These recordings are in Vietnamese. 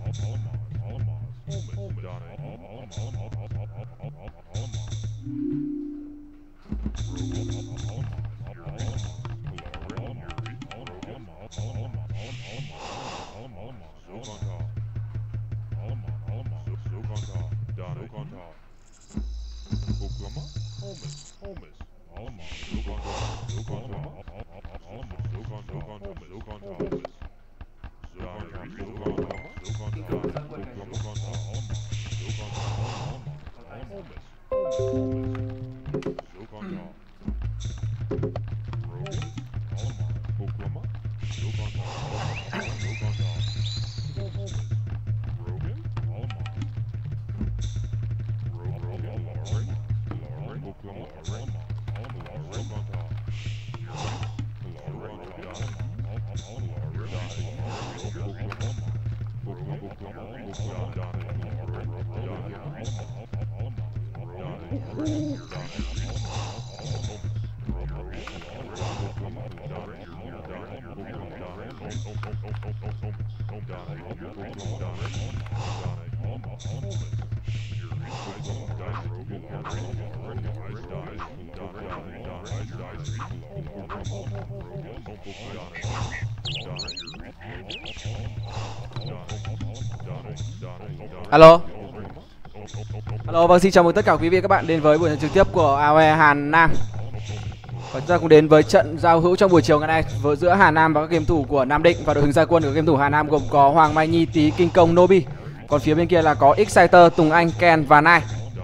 Alo. Alo, vâng, xin chào mừng tất cả quý vị và các bạn đến với buổi trực tiếp của AOE Hà Nam. Và chúng ta cùng đến với trận giao hữu trong buổi chiều ngày nay giữa Hà Nam và các game thủ của Nam Định. Và đội hình ra quân của game thủ Hà Nam gồm có Hoàng Mai Nhi, Tý, Kinh Công, Nobi. Còn phía bên kia là có Exciter, Tùng Anh, Ken và Nai.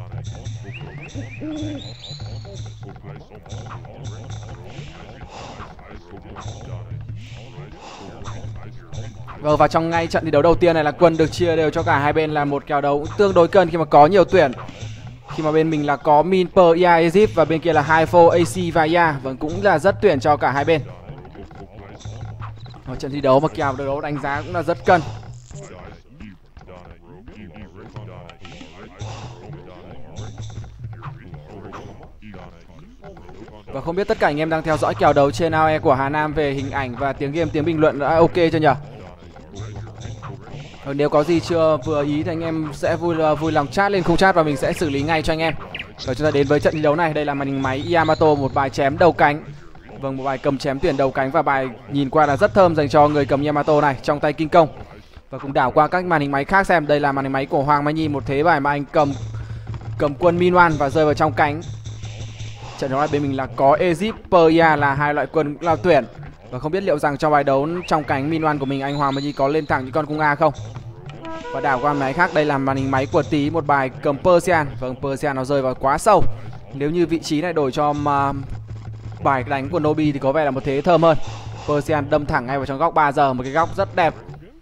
Vâng, và trong ngay trận thi đấu đầu tiên này là quân được chia đều cho cả hai bên là một kèo đấu tương đối cân khi mà có nhiều tuyển. Khi mà bên mình là có Minper, IA, Egypt và bên kia là Hypho, AC và IA. Vâng, cũng là rất tuyển cho cả hai bên. Ở trận thi đấu mà kèo đấu đánh giá cũng là rất cân. Và không biết tất cả anh em đang theo dõi kèo đấu trên AOE của Hà Nam về hình ảnh và tiếng game, tiếng bình luận đã ok chưa nhỉ? Nếu có gì chưa vừa ý thì anh em sẽ vui lòng chat lên khung chat và mình sẽ xử lý ngay cho anh em. Rồi chúng ta đến với trận thi đấu này. Đây là màn hình máy Yamato, một bài chém đầu cánh. Vâng, một bài cầm chém tuyển đầu cánh và bài nhìn qua là rất thơm dành cho người cầm Yamato này trong tay Kinh Công. Và cũng đảo qua các màn hình máy khác xem. Đây là màn hình máy của Hoàng Mai Nhi, một thế bài mà anh cầm quân Minwan và rơi vào trong cánh. Trận đấu này bên mình là có Egypt, Persia là hai loại quân lao tuyển. Và không biết liệu rằng trong bài đấu trong cánh Minwan của mình anh Hoàng Mai Nhi có lên thẳng những con cung A không. Và đảo qua máy khác, đây là màn hình máy của Tý, một bài cầm Persian. Vâng, Persian nó rơi vào quá sâu. Nếu như vị trí này đổi cho bài đánh của Nobi thì có vẻ là một thế thơm hơn. Persian đâm thẳng ngay vào trong góc 3 giờ, một cái góc rất đẹp.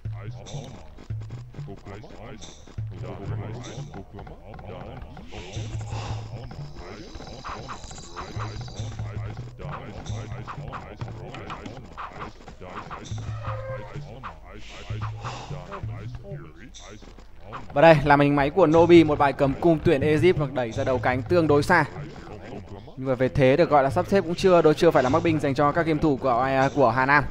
Và đây là màn hình máy của Nobi, một bài cầm cung tuyển Egypt và đẩy ra đầu cánh tương đối xa. Nhưng mà về thế được gọi là sắp xếp cũng chưa phải là mắc binh dành cho các game thủ của Hà Nam.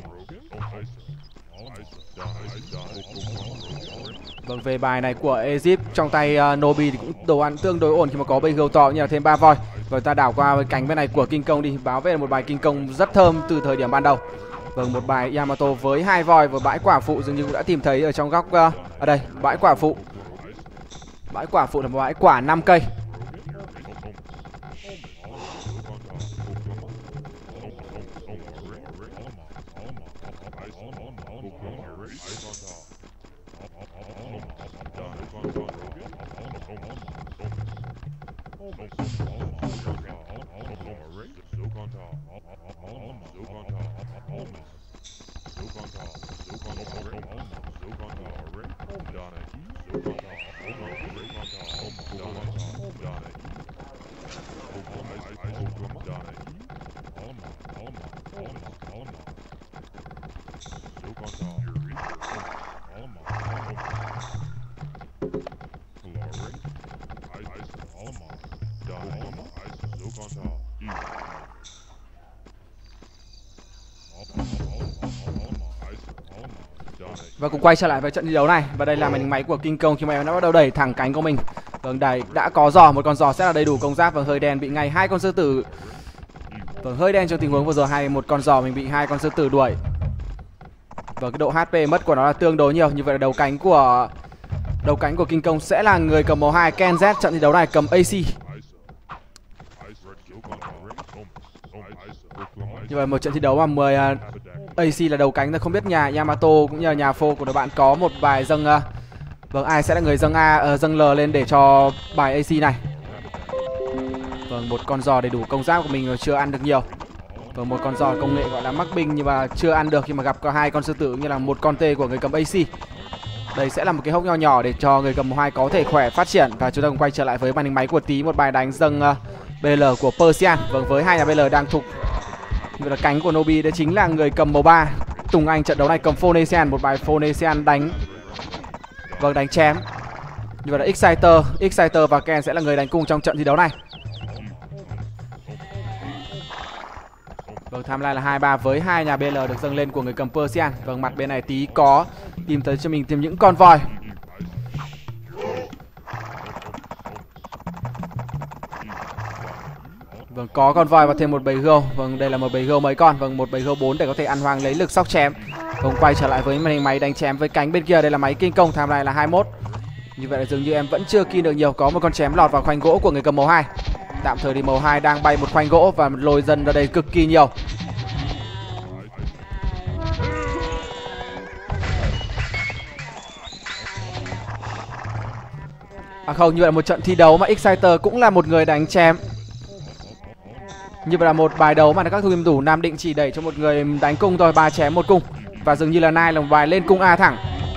Vâng, về bài này của Egypt trong tay Nobi thì cũng đồ ăn tương đối ổn khi mà có bầy gấu to như là thêm 3 voi. Và ta đảo qua với cánh bên này của Kinh Công đi, báo về là một bài Kinh Công rất thơm từ thời điểm ban đầu. Vâng, một bài Yamato với 2 voi và bãi quả phụ dường như cũng đã tìm thấy ở trong góc ở đây, bãi quả phụ. Bãi quả phụ là một bãi quả 5 cây. Và cùng quay trở lại với trận thi đấu này. Và đây là màn hình máy của King Kong khi mà em đã bắt đầu đẩy thẳng cánh của mình. Vâng, đẩy đã có giò, một con giò sẽ là đầy đủ công giáp. Và hơi đen bị ngay hai con sư tử. Vâng, hơi đen trong tình huống vừa rồi, hay một con giò mình bị hai con sư tử đuổi. Và cái độ HP mất của nó là tương đối nhiều. Như vậy là đầu cánh của King Kong sẽ là người cầm màu 2 Ken Z. Trận thi đấu này cầm AC. Như vậy một trận thi đấu mà 10 AC là đầu cánh. Không biết nhà Yamato cũng như là nhà phô của đội bạn có một bài dâng vâng, ai sẽ là người dâng dâng L lên để cho bài AC này. Vâng, một con giò đầy đủ công giáp của mình chưa ăn được nhiều. Vâng, một con giò công nghệ gọi là mắc binh nhưng mà chưa ăn được khi mà gặp có hai con sư tử như là một con tê của người cầm AC. Đây sẽ là một cái hốc nho nhỏ để cho người cầm 2 có thể khỏe phát triển. Và chúng ta cùng quay trở lại với màn hình máy của Tí, một bài đánh dâng BL của Persian. Vâng, với hai nhà BL đang thục. Như là cánh của Nobi đó chính là người cầm màu 3 Tùng Anh. Trận đấu này cầm Phonesian, một bài Phonesian đánh vâng, đánh chém. Như vậy là Exciter và Ken sẽ là người đánh cung trong trận thi đấu này. Vâng, timeline là 2-3 với hai nhà BL được dâng lên của người cầm Persian. Vâng, mặt bên này Tí có tìm tới cho mình thêm những con voi. Vâng, có con voi và thêm một bầy gươu. Vâng, đây là một bầy gươu mấy con. Vâng, một bầy gươu 4 để có thể ăn hoang lấy lực sóc chém. Vâng, quay trở lại với màn hình máy đánh chém với cánh bên kia. Đây là máy King Kong, timeline là 21. Như vậy là dường như em vẫn chưa kill được nhiều. Có một con chém lọt vào khoanh gỗ của người cầm màu 2. Tạm thời thì màu 2 đang bay một khoanh gỗ và lôi dân ra đây cực kỳ nhiều. À không, như vậy là một trận thi đấu mà Exciter cũng là một người đánh chém. Như vậy là một bài đấu mà các tuyển thủ Nam Định chỉ đẩy cho một người đánh cung thôi, 3 chém 1 cung. Và dường như là Nai là một bài lên cung A thẳng.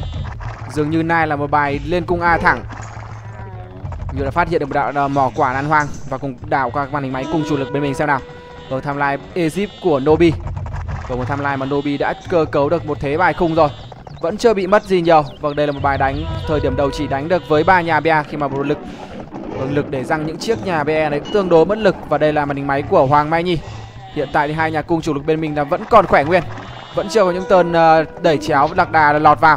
Như là phát hiện được một đạo mỏ quả ăn hoang. Và cùng đảo qua màn hình máy cùng chủ lực bên mình xem nào. Rồi timeline Egypt của Nobi. Và một timeline mà Nobi đã cơ cấu được một thế bài khung rồi. Vẫn chưa bị mất gì nhiều. Vâng, đây là một bài đánh thời điểm đầu chỉ đánh được với 3 nhà BA khi mà một lực để răng những chiếc nhà BE đấy tương đối mất lực. Và đây là màn hình máy của Hoàng Mai Nhi. Hiện tại thì hai nhà cung chủ lực bên mình là vẫn còn khỏe nguyên. Vẫn chưa có những tên đẩy chéo lạc đà lọt vào.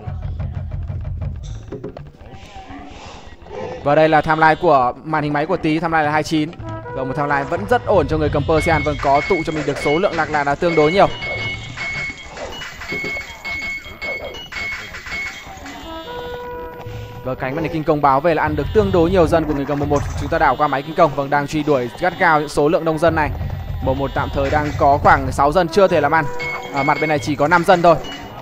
Và đây là timeline của màn hình máy của Tí, timeline là 29. Và một timeline vẫn rất ổn cho người cầm Persian. Vâng, có tụ cho mình được số lượng lạc đà là tương đối nhiều. Và cánh màn hình King Kong báo về là ăn được tương đối nhiều dân của người cầm 11. Chúng ta đảo qua máy King Kong. Vâng, đang truy đuổi gắt gao những số lượng nông dân này. 11 tạm thời đang có khoảng 6 dân chưa thể làm ăn. Mặt bên này chỉ có 5 dân thôi.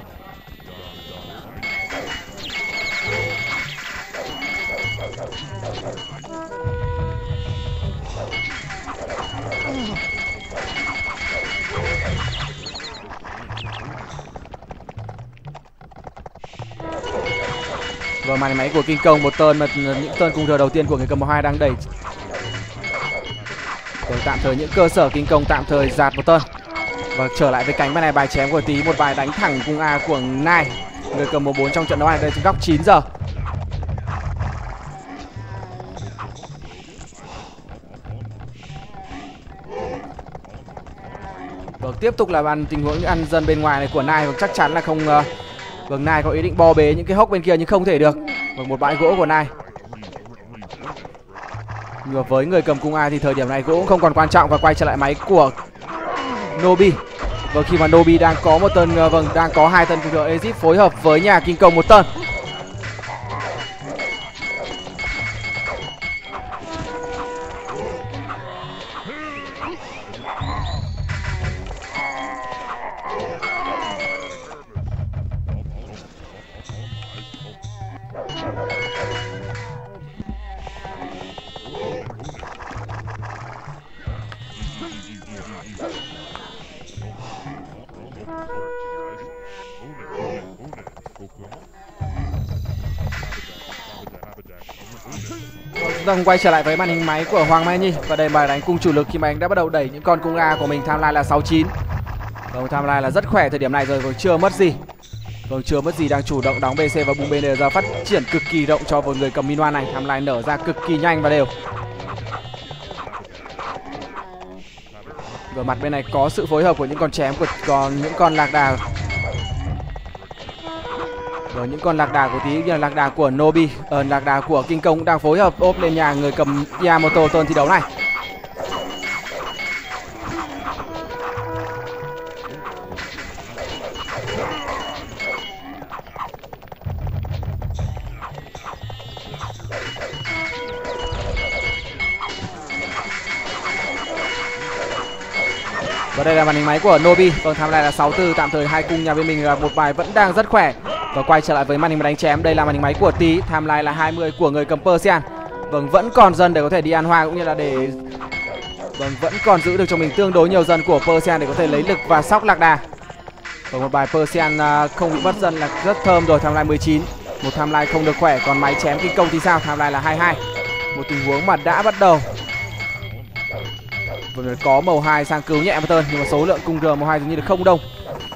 Và màn máy của King Kong, một tên mà những tên cung thừa đầu tiên của người cầm 2 đang đẩy. Rồi tạm thời những cơ sở King Kong tạm thời giạt một tên. Và trở lại với cánh bên này, bài chém của Tí, một bài đánh thẳng cung A của Nai, người cầm 4 trong trận đấu này. Đây trên góc 9 giờ. Vâng, tiếp tục là tình huống ăn dân bên ngoài này của Nai. Vâng, chắc chắn là không. Vâng, Nai có ý định bo bế những cái hốc bên kia nhưng không thể được. Vâng, một bãi gỗ của Nai. Nhưng mà với người cầm cung A thì thời điểm này gỗ cũng không còn quan trọng. Và quay trở lại máy của Nobi. Vâng, khi mà Nobi đang có một tên, vâng, đang có 2 tên của Egypt phối hợp với nhà King Kong một tên. Chúng ta quay trở lại với màn hình máy của Hoàng Mai Nhi. Và đây bài đánh cung chủ lực khi mà anh đã bắt đầu đẩy những con cung A của mình. Timeline là 69. Vâng, timeline là rất khỏe thời điểm này rồi, còn chưa mất gì. Vâng, chưa mất gì, đang chủ động đóng BC và bung BN ra phát triển cực kỳ rộng cho một người cầm Minoan này. Timeline nở ra cực kỳ nhanh và đều. Và mặt bên này có sự phối hợp của những con chém của những con lạc đà. Rồi những con lạc đà của Tí như là lạc đà của Nobi, lạc đà của King Kong cũng đang phối hợp ốp lên nhà người cầm Yamato tuần thi đấu này. Và đây là màn hình máy của Nobi. Vâng, tham lai là 64, tạm thời hai cung nhà bên mình là một bài vẫn đang rất khỏe. Và quay trở lại với màn hình đánh chém. Đây là màn hình máy của Tí, tham lai là 20 của người cầm Persian. Vâng, vẫn còn dân để có thể đi ăn hoa cũng như là để vẫn còn giữ được cho mình tương đối nhiều dân của Persian để có thể lấy lực và sóc lạc đà. Và một bài Persian không bị mất dân là rất thơm rồi, tham lai 19. Một tham lai không được khỏe, còn máy chém King Kong thì sao? Tham lai là 22. Một tình huống mà đã bắt đầu. Vừa có màu 2 sang cứu nhẹ Everton nhưng mà số lượng cung R màu 2 dường như là không đông.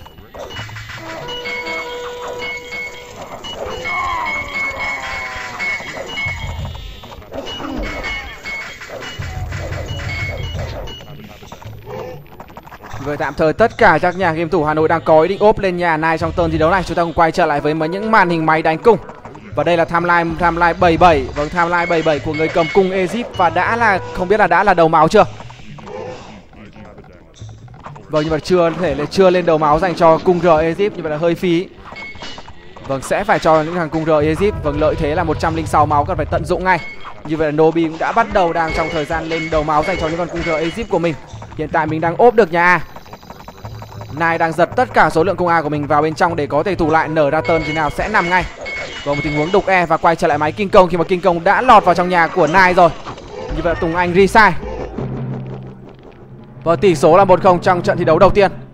Vậy tạm thời tất cả các nhà game thủ Hà Nội đang có ý định ốp lên nhà Nai trong turn thi đấu này. Chúng ta cùng quay trở lại với những màn hình máy đánh cung. Và đây là timeline 77. Vâng, timeline 77 của người cầm cung Egypt và đã là không biết là đã là đầu máu chưa. Vâng, nhưng mà chưa lên đầu máu dành cho cung R Egypt, như vậy là hơi phí. Vâng, sẽ phải cho những hàng cung R Egypt. Vâng, lợi thế là 106 máu cần phải tận dụng ngay. Như vậy là Nobi cũng đã bắt đầu đang trong thời gian lên đầu máu dành cho những con cung R Egypt của mình. Hiện tại mình đang ốp được nhà A. Nai đang giật tất cả số lượng cung A của mình vào bên trong để có thể thủ lại, nở ra turn thì nào sẽ nằm ngay. Và một tình huống đục E và quay trở lại máy King Kong khi mà King Kong đã lọt vào trong nhà của Nai rồi. Như vậy là Tùng Anh reside. Và tỷ số là 1-0 trong trận thi đấu đầu tiên.